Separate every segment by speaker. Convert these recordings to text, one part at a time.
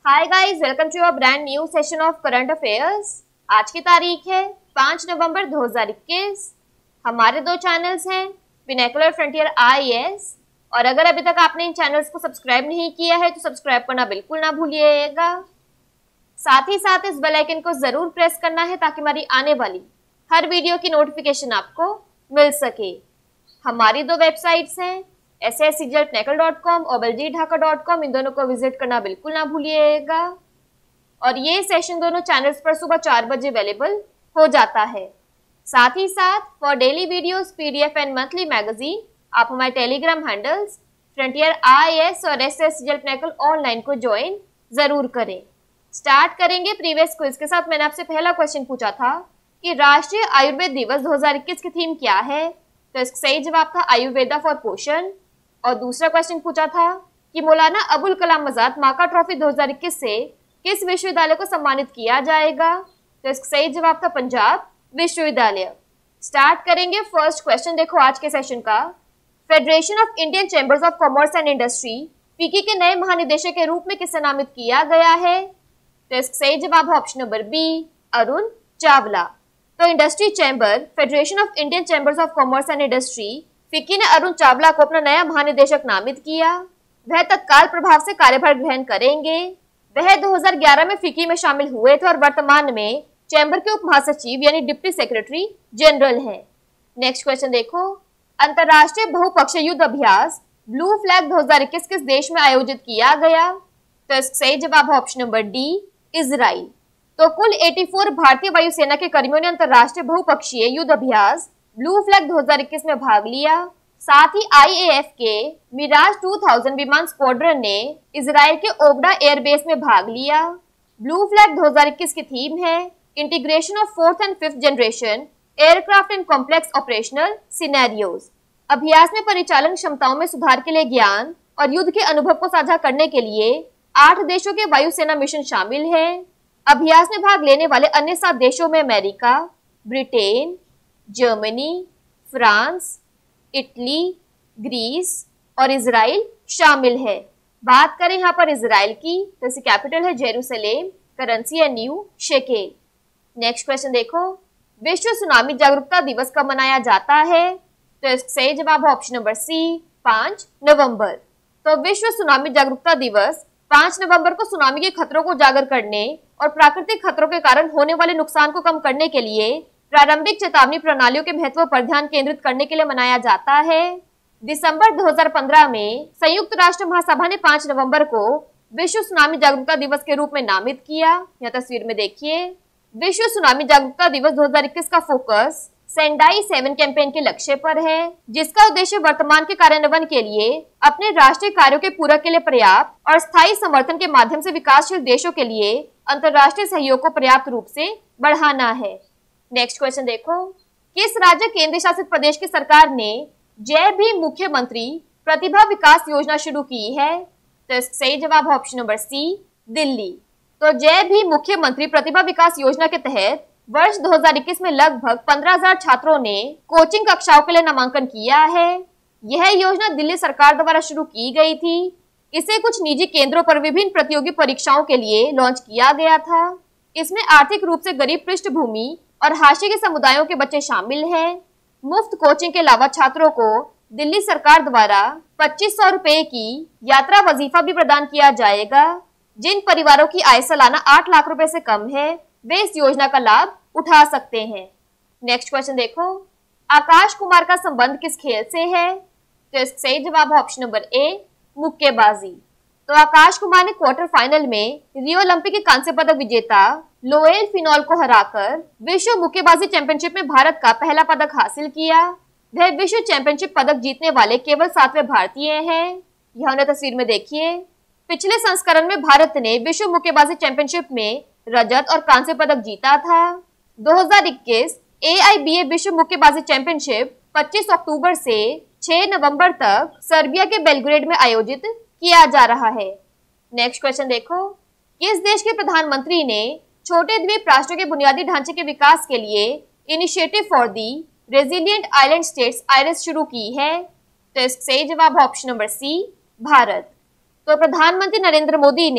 Speaker 1: Hi guys, welcome to a brand new session of current affairs. आज की तारीख है 5 नवंबर 2021। हमारे दो चैनल्स हैं, पिनेकुलर फ्रंटियर IAS, और अगर अभी तक आपने इन चैनल्स को सब्सक्राइब नहीं किया है तो सब्सक्राइब करना बिल्कुल ना भूलिएगा। साथ ही साथ इस बेल आइकन को जरूर प्रेस करना है ताकि हमारी आने वाली हर वीडियो की नोटिफिकेशन आपको मिल सके। हमारी दो वेबसाइट्स हैं, sscglpnekal.com और beljidhaka.com। इन दोनों को विजिट करना बिल्कुल ना भूलिएगा। और ये सेशन दोनों चैनल्स पर सुबह 4 बजे अवेलेबल हो जाता है। साथ ही साथ for daily videos, PDF and monthly magazine आप हमारे टेलीग्राम हैंडल्स फ्रंटियर IAS और sscglpnekal ऑनलाइन को ज्वाइन जरूर करें। स्टार्ट करेंगे प्रीवियस क्विज के साथ। मैंने आपसे पहला क्वेश्चन पूछा था कि राष्ट्रीय आयुर्वेद दिवस 2021 की थीम क्या है, तो इसका सही जवाब था आयुर्वेदा फॉर पोषण। और दूसरा क्वेश्चन पूछा था कि मौलाना अबुल कलाम आजाद माका ट्रॉफी 2021 से किस विश्वविद्यालय को सम्मानित किया जाएगा, तो इसका सही जवाब था पंजाब विश्वविद्यालय। स्टार्ट करेंगे फर्स्ट क्वेश्चन। देखो आज के सेशन का, Federation of Indian Chambers of Commerce and Industry FICCI के नए महानिदेशक के रूप में किसे नामित किया गया है, तो इसका सही जवाब है option number B, Arun Chawla. तो industry chamber, Federation of Indian Chambers of Commerce and Industry FICCI ने अरुण चावला को अपना नया महानिदेशक नामित किया। वह तत्काल प्रभाव से कार्यभार ग्रहण करेंगे। वह 2011 में फिक्की में शामिल हुए थे और वर्तमान में चैम्बर के उप महासचिव यानी डिप्टी सेक्रेटरी जनरल हैं। नेक्स्ट क्वेश्चन देखो, अंतरराष्ट्रीय बहुपक्षीय युद्ध अभ्यास ब्लू फ्लैग 2021 किस देश में आयोजित किया गया, तो इसका सही जवाब है ऑप्शन नंबर डी, इजराइल। तो कुल 84 भारतीय वायुसेना के कर्मियों ने अंतरराष्ट्रीय बहुपक्षीय युद्ध अभ्यास ब्लू फ्लैग 2021 में भाग लिया। साथ ही IAF के मिराज 2000 विमान स्क्वाड्रन ने इजराइल के ओबडा एयरबेस में भाग लिया। ब्लू फ्लैग 2021 की थीम है integration of 4th and 5th generation aircraft in complex operational scenarios. अभ्यास में परिचालन क्षमताओं में सुधार के लिए ज्ञान और युद्ध के अनुभव को साझा करने के लिए 8 देशों के वायुसेना मिशन शामिल है। अभ्यास में भाग लेने वाले अन्य 7 देशों में America, Britain, Germany, France, Italy, Greece और इजराइल शामिल है। बात करें यहाँ पर इजराइल की, तो इसकी कैपिटल है जेरूसलेम, करेंसी है न्यू शेकेल। नेक्स्ट क्वेश्चन देखो, विश्व सुनामी जागरूकता दिवस कब मनाया जाता है, तो इसका सही जवाब है ऑप्शन नंबर सी, 5 नवंबर। तो विश्व सुनामी जागरूकता दिवस 5 नवंबर को सुनामी के खतरों को उजागर करने और प्राकृतिक खतरों के कारण होने वाले नुकसान को कम करने के लिए प्रारंभिक चेतावनी प्रणालियों के महत्व पर ध्यान केंद्रित करने के लिए मनाया जाता है। दिसंबर 2015 में संयुक्त राष्ट्र महासभा ने 5 नवंबर को विश्व सुनामी जागरूकता दिवस के रूप में नामित किया। यह तस्वीर में देखिए, विश्व सुनामी जागरूकता दिवस 2021 का फोकस सेंडाई 7 कैंपेन के लक्ष्य पर है, जिसका उद्देश्य वर्तमान के कार्यान्वयन के लिए अपने राष्ट्रीय कार्यों के पूरक के लिए पर्याप्त और स्थायी समर्थन के माध्यम से विकासशील देशों के लिए अंतर्राष्ट्रीय सहयोग को पर्याप्त रूप से बढ़ाना है। नेक्स्ट क्वेश्चन देखो, किस राज्य केंद्र शासित प्रदेश की सरकार ने जय भीम मुख्यमंत्री प्रतिभा विकास योजना शुरू की है, तो इसका सही जवाब है ऑप्शन नंबर सी, दिल्ली। तो जय भीम मुख्यमंत्री प्रतिभा विकास योजना के तहत वर्ष 2021 में लगभग 15,000 छात्रों ने कोचिंग कक्षाओं के लिए नामांकन किया है। यह योजना दिल्ली सरकार द्वारा शुरू की गई थी। इसे कुछ निजी केंद्रों पर विभिन्न प्रतियोगी परीक्षाओं के लिए लॉन्च किया गया था। इसमें आर्थिक रूप से गरीब पृष्ठभूमि और हाशिए के समुदायों के बच्चे शामिल हैं। मुफ्त कोचिंग के अलावा छात्रों को दिल्ली सरकार द्वारा 2500 रुपए की यात्रा वजीफा भी प्रदान किया जाएगा। जिन परिवारों की आय सालाना 8 लाख रुपए से कम है वे इस योजना का लाभ उठा सकते हैं। नेक्स्ट क्वेश्चन देखो, आकाश कुमार का संबंध किस खेल से है, तो इसका सही जवाब है ऑप्शन नंबर ए, मुक्केबाजी। तो आकाश कुमार ने क्वार्टर फाइनल में रियो ओलंपिक के कांस्य पदक विजेता लोएल फिनोल को हराकर विश्व मुक्केबाजी चैंपियनशिप में भारत का पहला पदक हासिल किया। वह विश्व चैंपियनशिप पदक जीतने वाले केवल 7वें भारतीय हैं। यहाँ तस्वीर में देखिए, पिछले संस्करण में भारत ने विश्व मुक्केबाजी चैंपियनशिप में रजत और कांस्य पदक जीता था। 2021 AIBA विश्व मुक्केबाजी चैंपियनशिप 25 अक्टूबर से 6 नवंबर तक सर्बिया के बेलग्रेड में आयोजित किया जा रहा है। नेक्स्ट क्वेश्चन देखो, किस देश के प्रधानमंत्री ने छोटे द्वीप राष्ट्रों के बुनियादी ढांचे के विकास के लिए initiative for the resilient island states IRES शुरू की है, तो इसका सही जवाब है ऑप्शन नंबर सी, भारत। तो प्रधानमंत्री नरेंद्र मोदी ने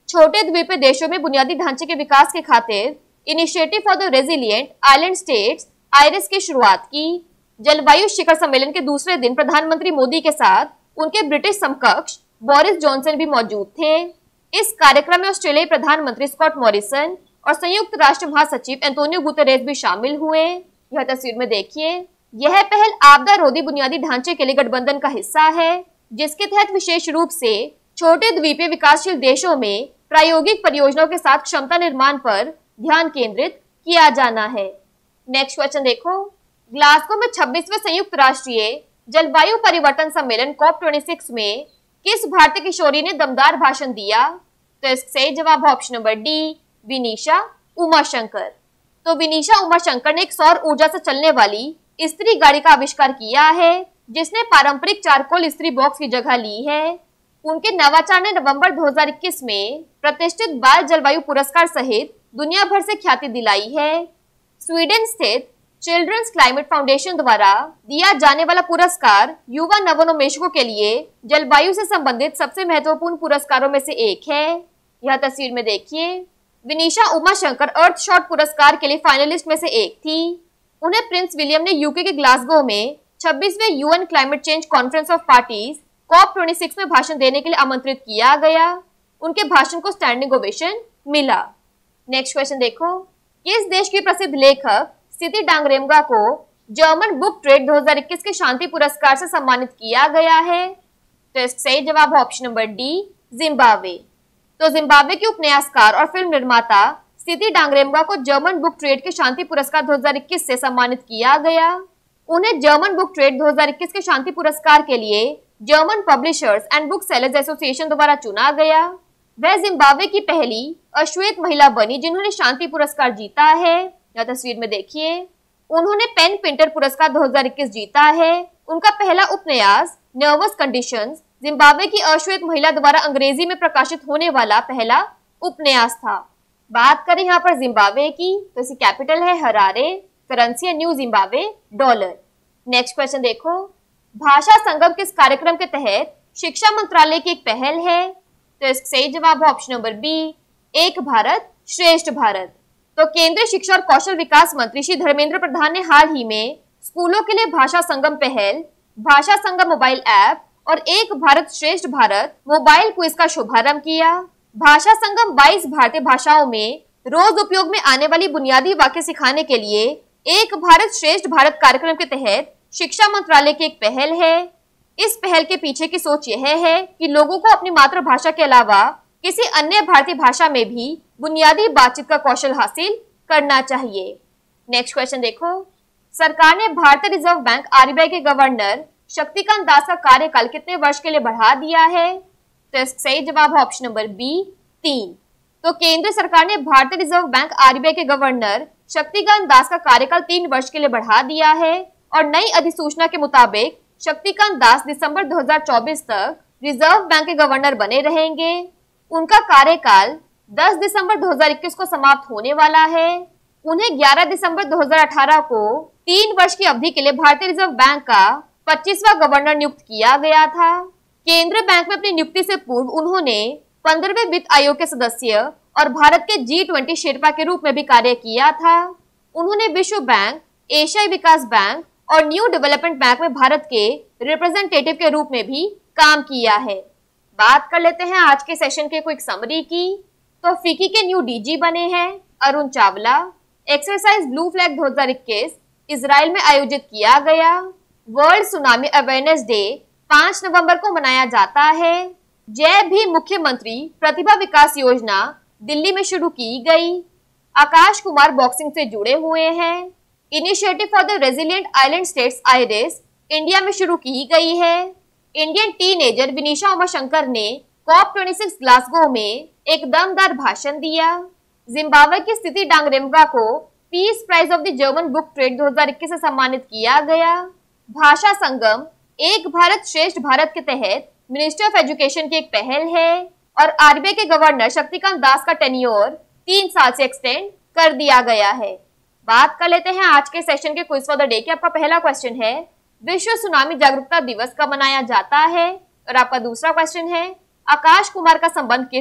Speaker 1: छोटे द्वीपीय देशों में बुनियादी ढांचे के विकास के खातिर initiative for the resilient island states IRES की शुरुआत की। जलवायु शिखर सम्मेलन के दूसरे दिन प्रधानमंत्री मोदी के साथ उनके ब्रिटिश समकक्ष बोरिस जॉनसन भी मौजूद थे। इस कार्यक्रम में ऑस्ट्रेलियाई प्रधानमंत्री स्कॉट मॉरिसन और संयुक्त राष्ट्र महासचिव एंटोनियो गुतेरेस भी शामिल हुए। यह तस्वीर में देखिए, यह पहल आपदा रोधी बुनियादी ढांचे के लिए गठबंधन का हिस्सा है, जिसके तहत विशेष रूप से छोटे द्वीपीय विकासशील देशों में प्रायोगिक परियोजनाओं के साथ क्षमता निर्माण पर ध्यान केंद्रित किया जाना है। नेक्स्ट क्वेश्चन देखो, ग्लासगो में 26वें संयुक्त राष्ट्रीय जलवायु परिवर्तन सम्मेलन COP26 में किस भारतीय किशोरी ने दमदार भाषण दिया? तो इसका सही जवाब option number D, Vinisha Umashankar. तो विनीशा उमाशंकर ने एक सौर ऊर्जा से चलने वाली इस्त्री गाड़ी का आविष्कार किया है, जिसने पारंपरिक चारकोल इस्त्री बॉक्स की जगह ली है। उनके नवाचार ने नवंबर 2021 में प्रतिष्ठित बाल जलवायु पुरस्कार सहित दुनिया भर से ख्याति दिलाई है। स्वीडन स्थित चिल्ड्रंस क्लाइमेट फाउंडेशन द्वारा दिया जाने वाला पुरस्कार युवा नवोन्मेषकों के लिए जलवायु से संबंधित सबसे महत्वपूर्ण पुरस्कारों में से एक है। यह तस्वीर में देखिए, विनीशा उमाशंकर अर्थ शॉट पुरस्कार के लिए फाइनलिस्ट में से एक थी। उन्हें प्रिंस विलियम ने यूके के ग्लासगो में 26वें UN climate change conference of parties COP26 में भाषण देने के लिए आमंत्रित किया गया। उनके भाषण को स्टैंडिंग ओवेशन मिला। नेक्स्ट क्वेश्चन देखो, किस देश की प्रसिद्ध लेखक सिति डांगरेमगा को जर्मन बुक ट्रेड 2021 के शांति पुरस्कार से सम्मानित किया गया है? तो इसका सही जवाब ऑप्शन नंबर डी, जिम्बाब्वे। तो जिम्बाब्वे के उपन्यासकार और फिल्म निर्माता सिति डांगरेमगा को जर्मन बुक ट्रेड के शांति पुरस्कार 2021 से सम्मानित किया गया। उन्हें जर्मन बुक ट्रेड 2021 के शांति पुरस्कार के लिए German publishers and booksellers association द्वारा चुना गया। वह जिम्बाब्वे की पहली अश्वेत महिला बनी जिन्होंने शांति पुरस्कार जीता है। यह तस्वीर में देखिए, उन्होंने पेन पिंटर पुरस्कार 2021 जीता है। उनका पहला उपन्यास नर्वस कंडीशंस जिम्बाब्वे की अश्वेत महिला द्वारा अंग्रेजी में प्रकाशित होने वाला पहला उपन्यास था। बात करें यहाँ पर जिम्बाब्वे की, तो इसकी कैपिटल है हरारे, करेंसी है new Zimbabwe dollar. Next question देखो, भाषा संगम किस कार्यक्रम के तहत शिक्षा मंत्रालय की एक पहल है? तो इसका सही जवाब ऑप्शन नंबर बी, एक भारत श्रेष्ठ भारत। तो केंद्रीय शिक्षा और कौशल विकास मंत्री श्री धर्मेंद्र प्रधान ने हाल ही में स्कूलों के लिए भाषा संगम पहल, भाषा संगम मोबाइल ऐप और एक भारत श्रेष्ठ भारत मोबाइल क्विज का शुभारंभ किया। भाषा संगम 22 भारतीय भाषाओं में रोज उपयोग में आने वाली बुनियादी वाक्य सिखाने के लिए एक भारत श्रेष्ठ भारत कार्यक्रम के तहत शिक्षा मंत्रालय की एक पहल है। इस पहल के पीछे की सोच यह है कि लोगों को अपनी मातृभाषा के अलावा किसी अन्य भारतीय भाषा में भी बुनियादी बातचीत का कौशल हासिल करना चाहिए। नेक्स्ट क्वेश्चन देखो, सरकार ने भारतीय रिजर्व बैंक RBI के गवर्नर शक्तिकांत दास का कार्यकाल कितने वर्ष के लिए बढ़ा दिया है? तो इसका सही जवाब ऑप्शन नंबर बी, 3। तो केंद्र सरकार ने भारतीय रिजर्व बैंक RBI के गवर्नर शक्तिकांत दास का कार्यकाल 3 वर्ष के लिए बढ़ा दिया है और नई अधिसूचना के मुताबिक शक्तिकांत दास दिसंबर 2024 तक रिजर्व बैंक के गवर्नर बने रहेंगे। उनका कार्यकाल 10 दिसंबर 2021 को समाप्त होने वाला है। उन्हें 11 दिसंबर 2018 को 3 वर्ष की अवधि के लिए भारतीय रिजर्व बैंक का 25वां गवर्नर नियुक्त किया गया था। केंद्रीय बैंक में अपनी नियुक्ति से पूर्व उन्होंने 15वें वित्त आयोग के सदस्य और भारत के G20 शेर्पा के रूप में भी कार्य किया था। उन्होंने विश्व बैंक, एशियाई विकास बैंक और न्यू डेवलपमेंट बैंक में भारत के रिप्रेजेंटेटिव के रूप में भी काम किया है। बात कर लेते हैं आज के सेशन के क्विक समरी की। तो फिकी के न्यू DG बने हैं Arun Chawla. Exercise blue flag 2021 Israel में आयोजित किया गया। वर्ल्ड सुनामी अवेयरनेस डे 5 नवंबर को मनाया जाता है। जय भीम मुख्यमंत्री प्रतिभा विकास योजना दिल्ली में शुरू की गई। आकाश कुमार बॉक्सिंग से जुड़े हुए हैं। Initiative for the resilient island states IRES India में शुरू की गई है। इंडियन टीनेजर विनीशा उमाशंकर ने COP26 ग्लासगो में एक दमदार भाषण दिया। जिम्बाब्वे की स्थिति डांगरेमगा को peace prize of the German book trade 2021 से सम्मानित किया गया। भाषा संगम एक भारत श्रेष्ठ भारत के तहत मिनिस्ट्री ऑफ एजुकेशन की एक पहल है और RBI के गवर्नर शक्तिकांत दास का टेन्योर 3 साल से एक्सटेंड कर दिया गया है। बात कर लेते हैं आज के सेशन के क्विज फॉर द डे की। आपका पहला क्वेश्चन है, विश्व सुनामी जागरूकता दिवस कब मनाया जाता है? और आपका दूसरा क्वेश्चन है, आकाश कुमार का संबंध किस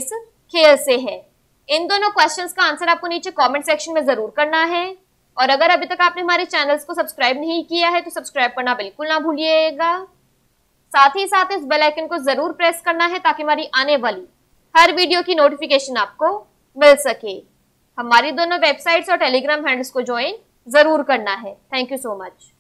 Speaker 1: खेल से है। इन दोनों क्वेश्चंस का आंसर आपको नीचे कमेंट सेक्शन में जरूर करना है। और अगर अभी तक आपने हमारे चैनल्स को सब्सक्राइब नहीं किया है तो सब्सक्राइब करना बिल्कुल ना भूलिएगा। साथ ही साथ इस बेल आइकन को जरूर प्रेस करना है ताकि हमारी आने वाली हर वीडियो की नोटिफिकेशन आपको मिल सके। हमारी दोनों वेबसाइट्स और टेलीग्राम हैंडल्स को ज्वाइन जरूर करना है। Thank you so much.